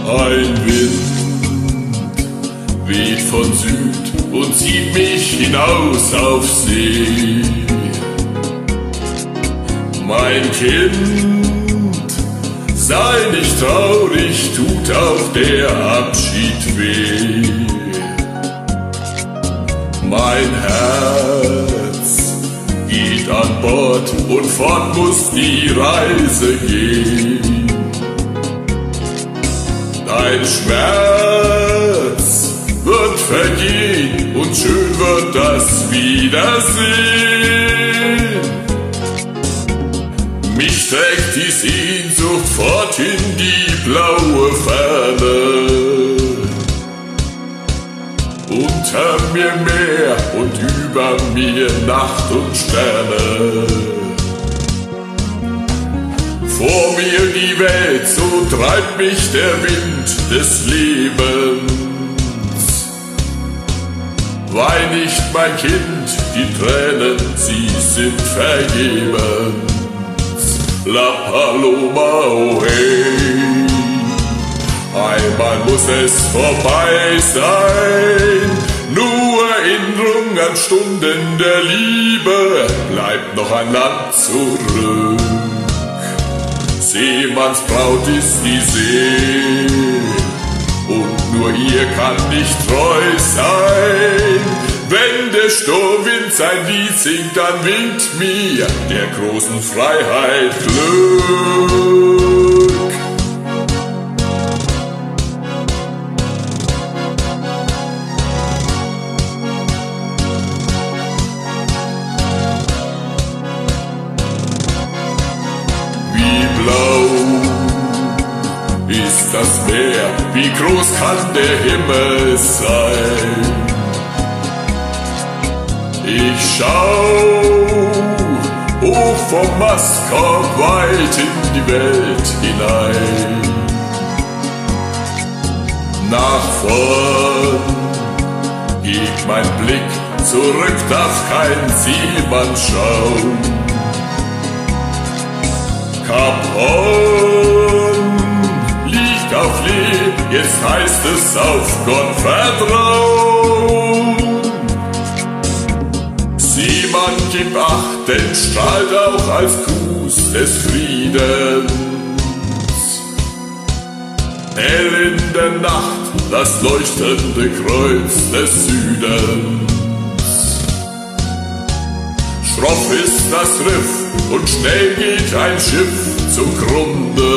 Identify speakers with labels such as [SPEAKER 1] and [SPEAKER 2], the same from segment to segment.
[SPEAKER 1] Ein Wind weht von Süd und zieht mich hinaus auf See. Mein Kind, sei nicht traurig, tut auch der Abschied weh. Mein Herz geht an Bord und fort muss die Reise gehen. Dein Schmerz wird vergehen und schön wird das Wiedersehen. Mich trägt die Sehnsucht fort in die blaue Ferne. Unter mir Meer und über mir Nacht und Sterne. Vor mir die Welt, so treibt mich der Wind des Lebens. Wein nicht, mein Kind, die Tränen, sie sind vergebens. La Paloma, oh hey, einmal muss es vorbei sein. Nur Erinnerung an Stunden der Liebe, bleibt noch ein Land zurück. Seemannsbraut ist die See und nur ihr kann nicht treu sein. Wenn der Sturmwind sein Lied singt, dann winkt mir der großen Freiheit Glück. Wie blau ist das Meer, wie groß kann der Himmel sein? Ich schau hoch vom Mastkorb weit in die Welt hinein. Nach vorn geht mein Blick, zurück darf kein Seemann schauen. Kap Horn liegt auf Lee, jetzt heißt es auf Gott vertrauen. Seemann, gib Acht, denn strahlt auch als Gruß des Friedens. Hell in der Nacht das leuchtende Kreuz des Südens. Schroff ist das Riff und schnell geht ein Schiff zugrunde.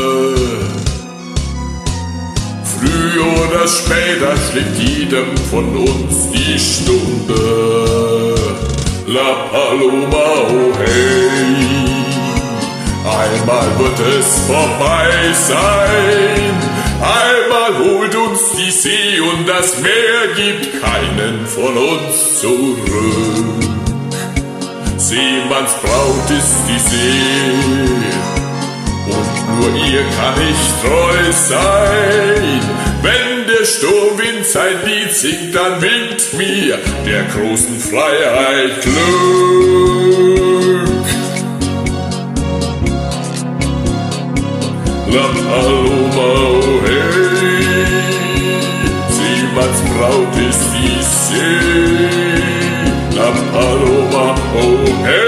[SPEAKER 1] Früh oder später schlägt jedem von uns die Stunde. La Paloma, oh hey, einmal wird es vorbei sein. Einmal holt uns die See und das Meer gibt keinen von uns zurück. Seemannsbraut ist die See und nur ihr kann ich treu sein. Wenn der Sturmwind sein Lied singt, dann winkt mir der großen Freiheit Glück. La Paloma, oh hey, Seemannsbraut ist die See. La Paloma, oh hey.